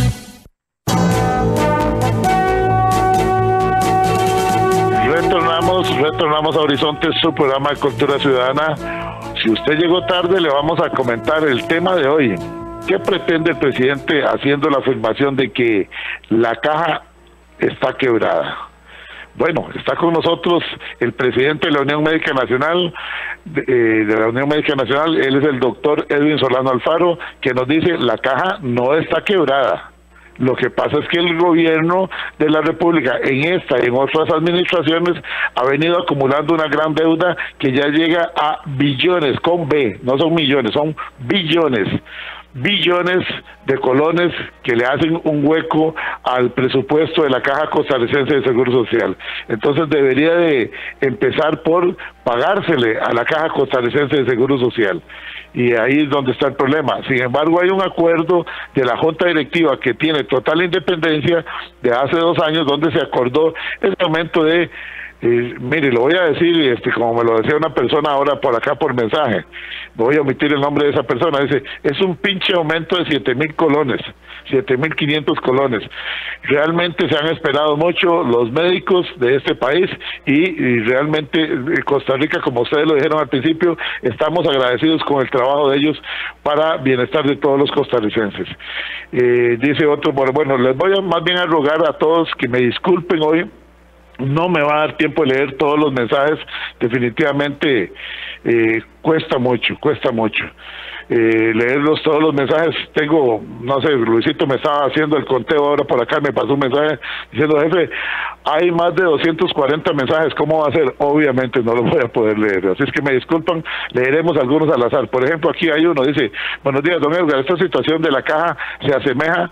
Retornamos, retornamos a Horizontes, su programa de Cultura Ciudadana. Si usted llegó tarde, le vamos a comentar el tema de hoy. ¿Qué pretende el presidente haciendo la afirmación de que la caja está quebrada? Bueno, está con nosotros el presidente de la Unión Médica Nacional, de, eh, de la Unión Médica Nacional, él es el doctor Edwin Solano Alfaro, que nos dice, la caja no está quebrada. Lo que pasa es que el gobierno de la República, en esta y en otras administraciones, ha venido acumulando una gran deuda que ya llega a billones, con B, no son millones, son billones. billones de colones que le hacen un hueco al presupuesto de la Caja Costarricense de Seguro Social. Entonces debería de empezar por pagársele a la Caja Costarricense de Seguro Social. Y ahí es donde está el problema. Sin embargo, hay un acuerdo de la Junta Directiva que tiene total independencia de hace dos años, donde se acordó el aumento de Eh, mire, lo voy a decir, este, como me lo decía una persona ahora por acá por mensaje, voy a omitir el nombre de esa persona, dice, es un pinche aumento de siete mil colones, siete mil quinientos colones. Realmente se han esperado mucho los médicos de este país y, y realmente Costa Rica, como ustedes lo dijeron al principio, estamos agradecidos con el trabajo de ellos para bienestar de todos los costarricenses. Eh, dice otro, bueno, bueno, les voy a más bien a rogar a todos que me disculpen hoy. No me va a dar tiempo de leer todos los mensajes, definitivamente eh, cuesta mucho, cuesta mucho. Eh, leerlos todos los mensajes, tengo, no sé, Luisito me estaba haciendo el conteo ahora por acá, me pasó un mensaje diciendo, jefe, hay más de doscientos cuarenta mensajes, ¿cómo va a ser? Obviamente no los voy a poder leer, así es que me disculpan, leeremos algunos al azar. Por ejemplo, aquí hay uno, dice, buenos días, don Edgar, esta situación de la caja se asemeja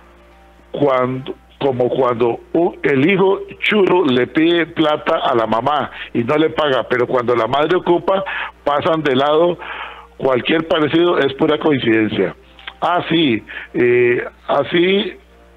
cuando... como cuando un, el hijo churro le pide plata a la mamá y no le paga, pero cuando la madre ocupa, pasan de lado, cualquier parecido es pura coincidencia. Ah, sí, eh, así,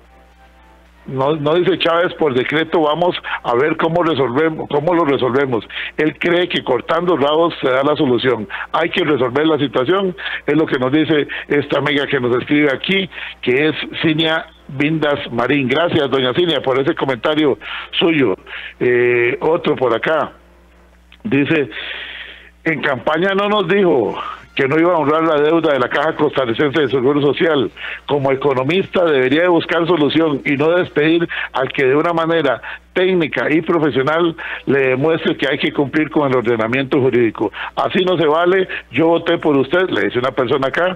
no, no dice Chávez, por decreto vamos a ver cómo resolvemos, cómo lo resolvemos. Él cree que cortando rabos se da la solución. Hay que resolver la situación, es lo que nos dice esta amiga que nos escribe aquí, que es Cinia Vindas Marín. Gracias, doña Cinia, por ese comentario suyo. Eh, otro por acá dice, en campaña no nos dijo que no iba a honrar la deuda de la Caja Costarricense de Seguro Social. Como economista debería de buscar solución y no despedir al que de una manera técnica y profesional le demuestre que hay que cumplir con el ordenamiento jurídico. Así no se vale, yo voté por usted, le dice una persona acá,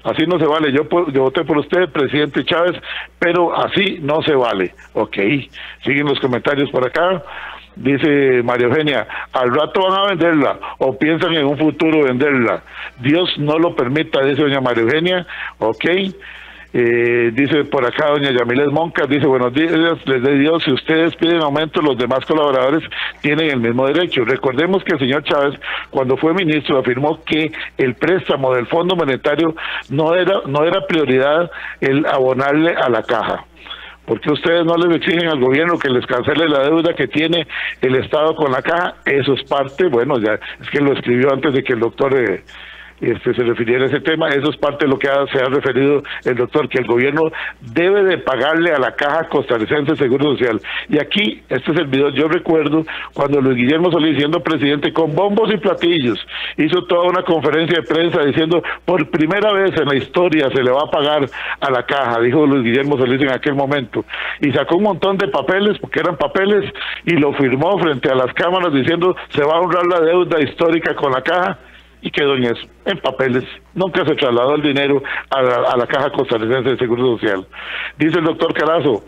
así no se vale, yo, yo voté por usted, presidente Chávez, pero así no se vale. Ok, siguen los comentarios por acá. Dice María Eugenia, al rato van a venderla o piensan en un futuro venderla. Dios no lo permita, dice doña María Eugenia. Ok. Eh, dice por acá doña Yamilet Moncas, dice buenos días, les dé Dios, si ustedes piden aumento, los demás colaboradores tienen el mismo derecho. Recordemos que el señor Chávez, cuando fue ministro, afirmó que el préstamo del Fondo Monetario no era, no era prioridad el abonarle a la caja. ¿Por qué ustedes no les exigen al gobierno que les cancele la deuda que tiene el Estado con la caja? Eso es parte, bueno, ya es que lo escribió antes de que el doctor eh, este, se refiriera a ese tema, eso es parte de lo que ha, se ha referido el doctor, que el gobierno debe de pagarle a la Caja Costarricense de Seguro Social. Y aquí, este es el video, yo recuerdo cuando Luis Guillermo Solís, siendo presidente, con bombos y platillos, hizo toda una conferencia de prensa diciendo, por primera vez en la historia se le va a pagar a la Caja, dijo Luis Guillermo Solís en aquel momento, y sacó un montón de papeles, porque eran papeles, y lo firmó frente a las cámaras diciendo, se va a honrar la deuda histórica con la Caja, y quedó en eso, en papeles. Nunca se trasladó el dinero a la, a la Caja Costarricense de Seguro Social. Dice el doctor Carazo,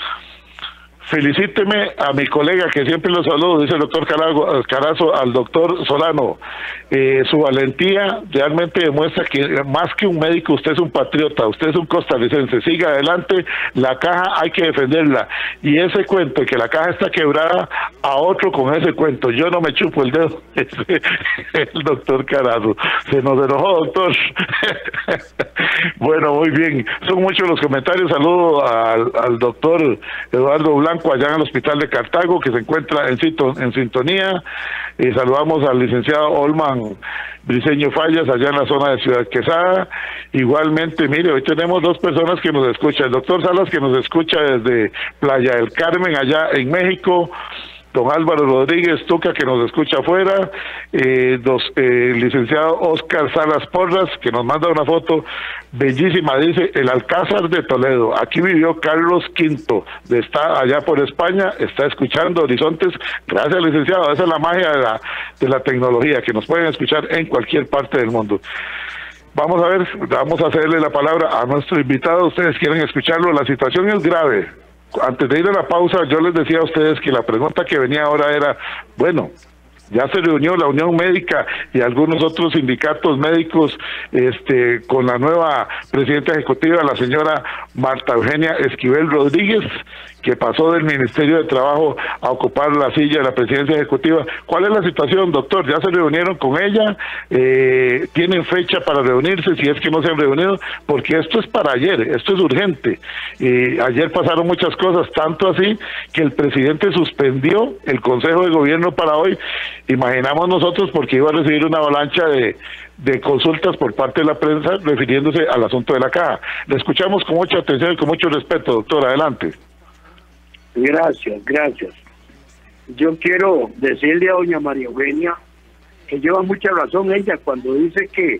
felicíteme a mi colega que siempre lo saludo, dice el doctor Carazo, al doctor Solano. Eh, su valentía realmente demuestra que más que un médico, usted es un patriota, usted es un costarricense. Siga adelante, la Caja hay que defenderla. Y ese cuento, que la Caja está quebrada, a otro con ese cuento. Yo no me chupo el dedo. El doctor Carazo. Se nos enojó, doctor. Bueno, muy bien. Son muchos los comentarios. Saludo al, al doctor Eduardo Blanco, allá en el Hospital de Cartago, que se encuentra en, en sintonía. Y saludamos al licenciado Olman Briceño Fallas, allá en la zona de Ciudad Quesada. Igualmente, mire, hoy tenemos dos personas que nos escuchan. El doctor Salas, que nos escucha desde Playa del Carmen, allá en México. Don Álvaro Rodríguez Tuca, que nos escucha afuera, eh, dos, eh, licenciado Oscar Salas Porras, que nos manda una foto bellísima, dice, el Alcázar de Toledo, aquí vivió Carlos Quinto, de está allá por España, está escuchando Horizontes. Gracias, licenciado, esa es la magia de la, de la tecnología, que nos pueden escuchar en cualquier parte del mundo. Vamos a ver, vamos a hacerle la palabra a nuestro invitado, ustedes quieren escucharlo, la situación es grave. Antes de ir a la pausa, yo les decía a ustedes que la pregunta que venía ahora era, bueno, ya se reunió la Unión Médica y algunos otros sindicatos médicos este, con la nueva presidenta ejecutiva, la señora Marta Eugenia Esquivel Rodríguez, que pasó del Ministerio de Trabajo a ocupar la silla de la presidencia ejecutiva. ¿Cuál es la situación, doctor? ¿Ya se reunieron con ella? Eh, ¿Tienen fecha para reunirse, si es que no se han reunido? Porque esto es para ayer, esto es urgente. Eh, ayer pasaron muchas cosas, tanto así que el presidente suspendió el Consejo de Gobierno para hoy. Imaginamos nosotros, porque iba a recibir una avalancha de, de consultas por parte de la prensa refiriéndose al asunto de la Caja. Le escuchamos con mucha atención y con mucho respeto, doctor. Adelante. Gracias, gracias. Yo quiero decirle a doña María Eugenia que lleva mucha razón ella cuando dice que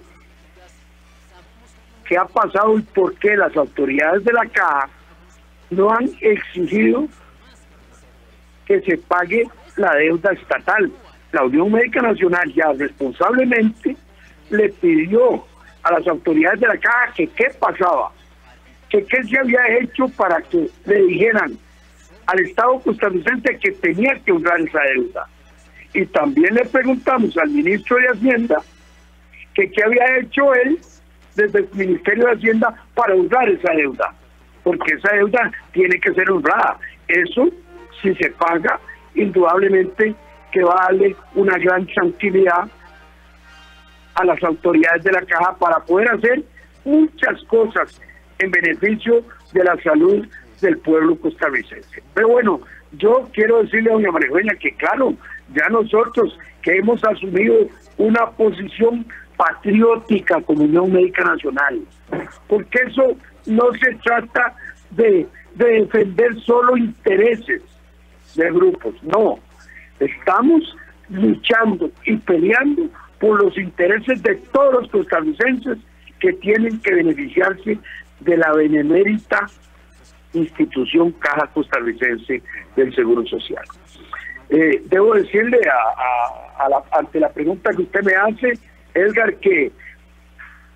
qué ha pasado y por qué las autoridades de la Caja no han exigido que se pague la deuda estatal. La Unión Médica Nacional ya responsablemente le pidió a las autoridades de la Caja que qué pasaba, que qué se había hecho para que le dijeran al Estado costarricense que tenía que honrar esa deuda. Y también le preguntamos al ministro de Hacienda que qué había hecho él desde el Ministerio de Hacienda para honrar esa deuda, porque esa deuda tiene que ser honrada. Eso, si se paga, indudablemente que va a darle una gran tranquilidad a las autoridades de la Caja para poder hacer muchas cosas en beneficio de la salud del pueblo costarricense. Pero bueno, yo quiero decirle a doña María Eugenia que claro, ya nosotros que hemos asumido una posición patriótica como Unión Médica Nacional, porque eso no se trata de, de defender solo intereses de grupos, no, estamos luchando y peleando por los intereses de todos los costarricenses que tienen que beneficiarse de la benemérita institución Caja Costarricense del Seguro Social. Eh, debo decirle a, a, a la, ante la pregunta que usted me hace, Edgar, que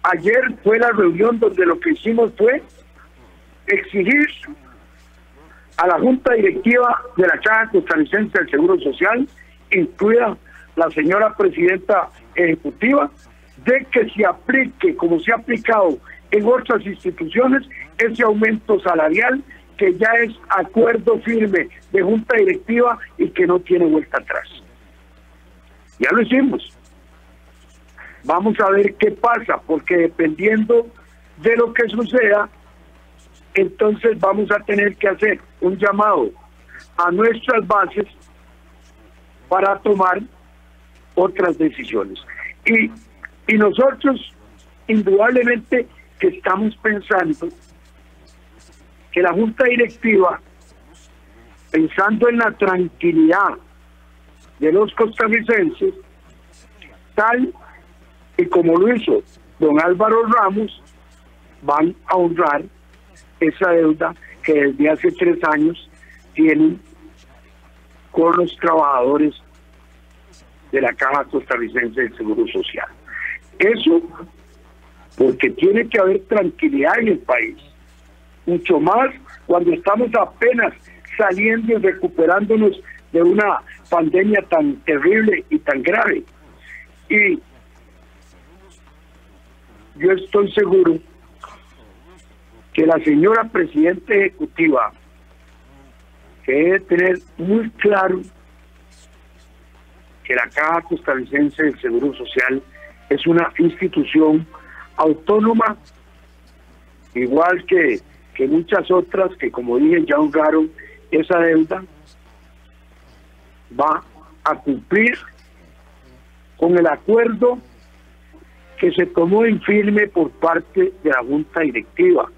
Ayer fue la reunión donde lo que hicimos fue exigir a la Junta Directiva de la Caja Costarricense del Seguro Social, incluida la señora Presidenta Ejecutiva, de que se aplique, como se ha aplicado en otras instituciones, ese aumento salarial que ya es acuerdo firme de Junta Directiva y que no tiene vuelta atrás. Ya lo hicimos. Vamos a ver qué pasa, porque dependiendo de lo que suceda, entonces vamos a tener que hacer un llamado a nuestras bases para tomar otras decisiones. Y, y nosotros, indudablemente, que estamos pensando que la Junta Directiva, pensando en la tranquilidad de los costarricenses, tal y como lo hizo don Álvaro Ramos, van a honrar esa deuda que desde hace tres años tienen con los trabajadores de la Caja Costarricense del Seguro Social. Eso porque tiene que haber tranquilidad en el país, mucho más cuando estamos apenas saliendo y recuperándonos de una pandemia tan terrible y tan grave. Y yo estoy seguro que la señora Presidenta Ejecutiva, que debe tener muy claro que la Caja Costarricense del Seguro Social es una institución autónoma, igual que, que muchas otras que, como dije, ya honraron esa deuda, va a cumplir con el acuerdo que se tomó en firme por parte de la Junta Directiva.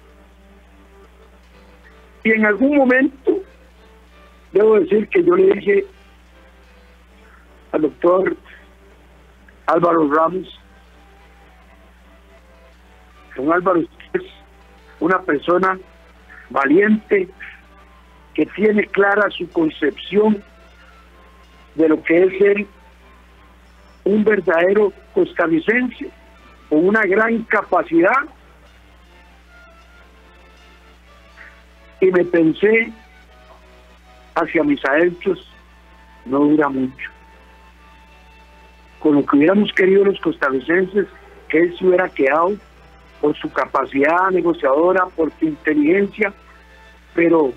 Y en algún momento, debo decir que yo le dije al doctor Álvaro Ramos, don Álvaro es una persona valiente, que tiene clara su concepción de lo que es ser un verdadero costarricense, con una gran capacidad. Y me pensé hacia mis adentros, no dura mucho. Con lo que hubiéramos querido los costarricenses, que él se hubiera quedado por su capacidad negociadora, por su inteligencia, pero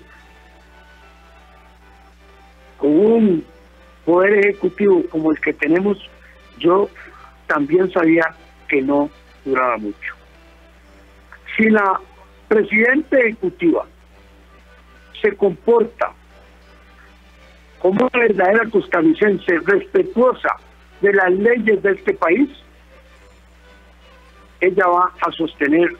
con un poder ejecutivo como el que tenemos, yo también sabía que no duraba mucho. Si la Presidenta Ejecutiva se comporta como una verdadera costarricense respetuosa de las leyes de este país, ella va a sostener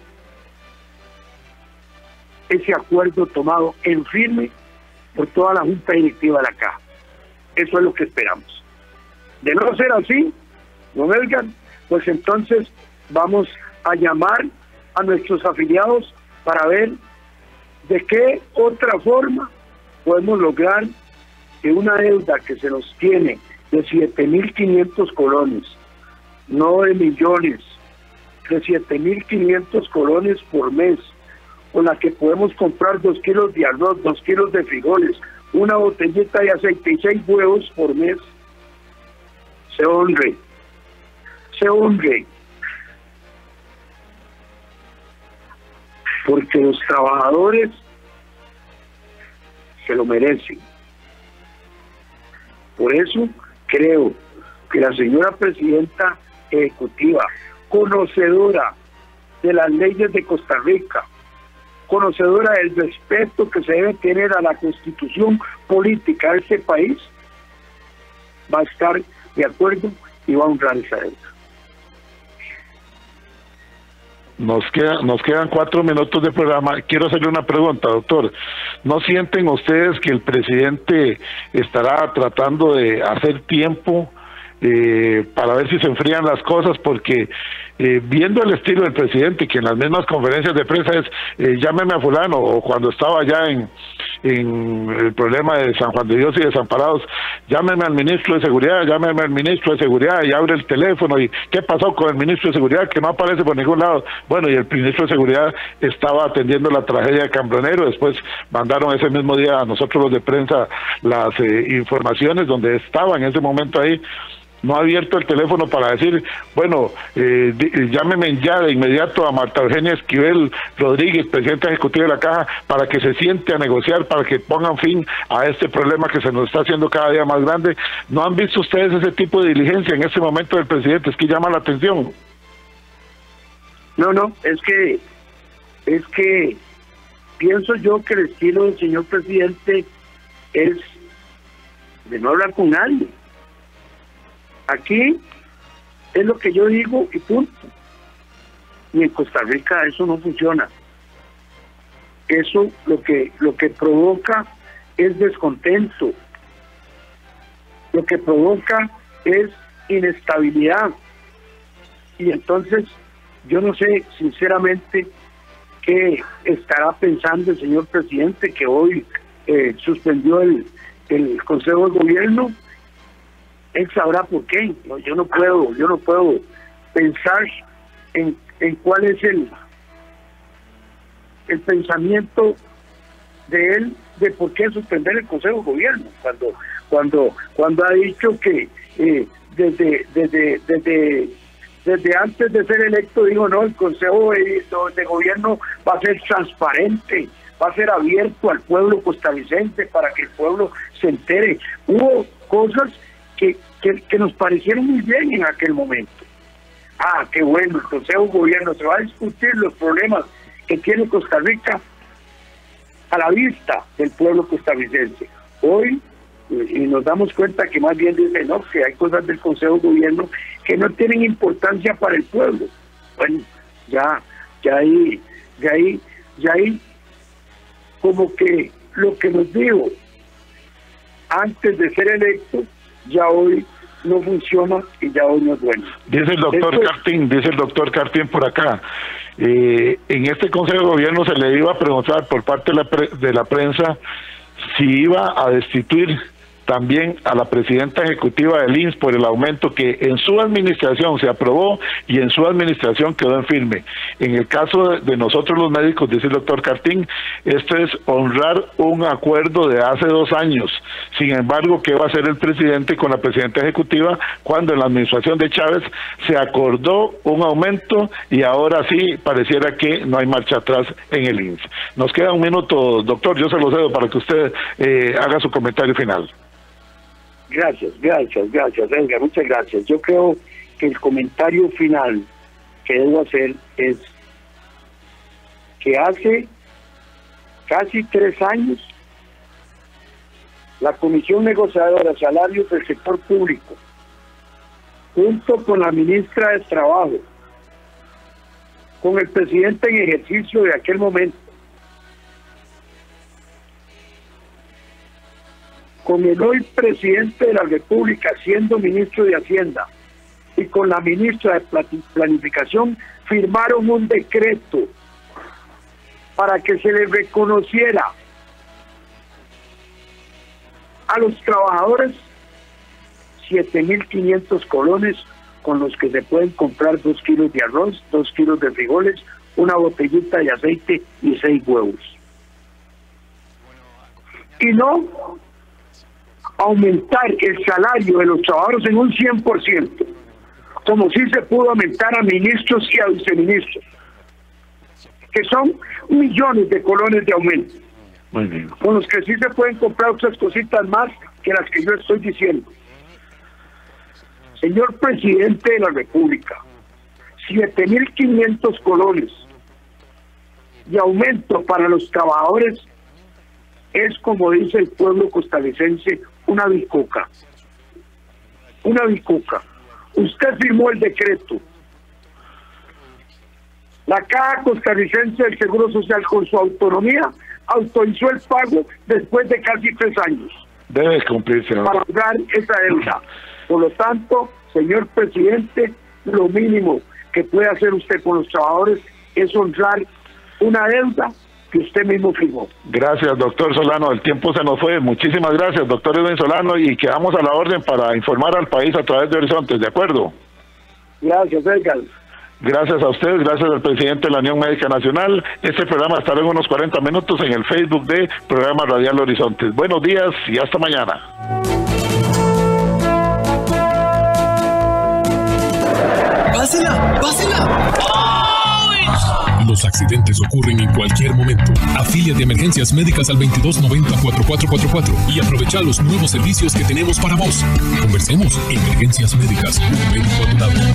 ese acuerdo tomado en firme por toda la Junta Directiva de la Caja. Eso es lo que esperamos. De no ser así, don Edgar, pues entonces vamos a llamar a nuestros afiliados para ver de qué otra forma podemos lograr que una deuda que se nos tiene de siete mil quinientos colones, no de millones, de siete mil quinientos colones por mes, con la que podemos comprar dos kilos de arroz, dos kilos de frijoles, una botellita de aceite y seis huevos por mes, se honre, se honre, porque los trabajadores se lo merecen. Por eso creo que la señora Presidenta Ejecutiva, conocedora de las leyes de Costa Rica, conocedora del respeto que se debe tener a la Constitución política de este país, va a estar de acuerdo y va a honrar esa deuda. Nos queda, nos quedan cuatro minutos de programa. Quiero hacerle una pregunta, doctor. ¿No sienten ustedes que el presidente estará tratando de hacer tiempo eh, para ver si se enfrían las cosas? Porque eh, viendo el estilo del presidente, que en las mismas conferencias de prensa es eh, llámeme a fulano, o cuando estaba allá en, en el problema de San Juan de Dios y Desamparados, llámeme al ministro de Seguridad, llámeme al ministro de Seguridad, y abre el teléfono, y ¿qué pasó con el ministro de Seguridad? Que no aparece por ningún lado. Bueno, y el ministro de Seguridad estaba atendiendo la tragedia de Cambronero. Después mandaron ese mismo día a nosotros los de prensa las eh, informaciones donde estaba en ese momento ahí. No ha abierto el teléfono para decir, bueno, eh, llámeme ya de inmediato a Marta Eugenia Esquivel Rodríguez, presidenta ejecutiva de la Caja, para que se siente a negociar, para que pongan fin a este problema que se nos está haciendo cada día más grande. ¿No han visto ustedes ese tipo de diligencia en este momento del presidente? Es que llama la atención. No, no, es que, es que pienso yo que el estilo del señor presidente es de no hablar con nadie. Aquí es lo que yo digo y punto. Y en Costa Rica eso no funciona. Eso lo que lo que provoca es descontento. Lo que provoca es inestabilidad. Y entonces yo no sé sinceramente qué estará pensando el señor presidente, que hoy eh, suspendió el, el Consejo de Gobierno. Él sabrá por qué. No, yo no puedo, yo no puedo pensar en, en cuál es el el pensamiento de él de por qué suspender el Consejo de Gobierno cuando cuando cuando ha dicho que eh, desde desde desde desde antes de ser electo dijo no, el Consejo de, de Gobierno va a ser transparente, va a ser abierto al pueblo costarricense para que el pueblo se entere. Hubo cosas Que, que, que nos parecieron muy bien en aquel momento. Ah, qué bueno, el Consejo de Gobierno se va a discutir los problemas que tiene Costa Rica a la vista del pueblo costarricense. Hoy, y nos damos cuenta que más bien dice, no, que hay cosas del Consejo de Gobierno que no tienen importancia para el pueblo. Bueno, ya, ya ahí, ya ahí, ya ahí, como que lo que nos dijo antes de ser electo, ya hoy no funciona y ya hoy no es bueno. Dice el doctor Esto... Cartín, dice el doctor Cartín por acá, eh, en este Consejo de Gobierno se le iba a preguntar por parte de la, pre de la prensa si iba a destituir también a la presidenta ejecutiva del I N S S por el aumento que en su administración se aprobó y en su administración quedó en firme. En el caso de, de nosotros los médicos, dice el doctor Cartín, esto es honrar un acuerdo de hace dos años. Sin embargo, ¿qué va a hacer el presidente con la presidenta ejecutiva cuando en la administración de Chávez se acordó un aumento y ahora sí pareciera que no hay marcha atrás en el I N S S? Nos queda un minuto, doctor, yo se lo cedo para que usted eh, haga su comentario final. Gracias, gracias, gracias, Edgar, muchas gracias. Yo creo que el comentario final que debo hacer es que hace casi tres años la Comisión Negociadora de Salarios del Sector Público, junto con la ministra de Trabajo, con el presidente en ejercicio de aquel momento, con el hoy presidente de la República siendo ministro de Hacienda y con la ministra de Planificación, firmaron un decreto para que se les reconociera a los trabajadores siete mil quinientos colones con los que se pueden comprar dos kilos de arroz, dos kilos de frijoles, una botellita de aceite y seis huevos. Y no aumentar el salario de los trabajadores en un cien por ciento, como sí se pudo aumentar a ministros y a viceministros, que son millones de colones de aumento, Muy bien. con los que sí se pueden comprar otras cositas más que las que yo estoy diciendo. Señor presidente de la República, siete mil quinientos colones de aumento para los trabajadores es, como dice el pueblo costarricense, una bicoca. Una bicoca. Usted firmó el decreto. La Caja Costarricense del Seguro Social, con su autonomía, autorizó el pago después de casi tres años. Debe cumplirse, ¿no?, para pagar esa deuda. Por lo tanto, señor presidente, lo mínimo que puede hacer usted con los trabajadores es honrar una deuda que usted mismo firmó. Gracias, doctor Solano. El tiempo se nos fue. Muchísimas gracias, doctor Edwin Solano, y quedamos a la orden para informar al país a través de Horizontes, ¿de acuerdo? Gracias, Edgar. Gracias a usted, gracias al presidente de la Unión Médica Nacional. Este programa estará en unos cuarenta minutos en el Facebook de Programa Radial Horizontes. Buenos días y hasta mañana. ¡Pásela! ¡Pásela! Los accidentes ocurren en cualquier momento. Afilia de emergencias médicas al veintidós noventa, cuarenta y cuatro cuarenta y cuatro y aprovecha los nuevos servicios que tenemos para vos. Conversemos. Emergencias médicas. Un médico a tu lado.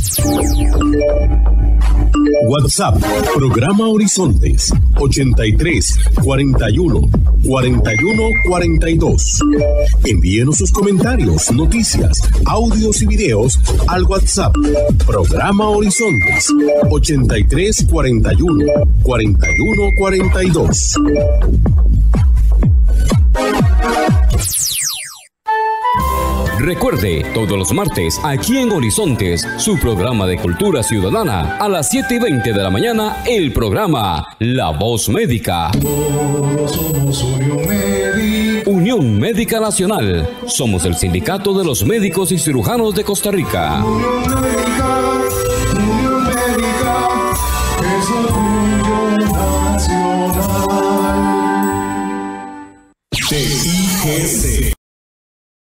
WhatsApp, Programa Horizontes, ochenta y tres, cuarenta y uno, cuarenta y uno, cuarenta y dos. Envíenos sus comentarios, noticias, audios y videos al WhatsApp, Programa Horizontes, ochenta y tres, cuarenta y uno, cuarenta y uno, cuarenta y dos. Recuerde, todos los martes, aquí en Horizontes, su programa de cultura ciudadana, a las siete y veinte de la mañana, el programa La Voz Médica. Todos somos Unión Médica. Unión Médica Nacional. Somos el sindicato de los médicos y cirujanos de Costa Rica. Unión Médica.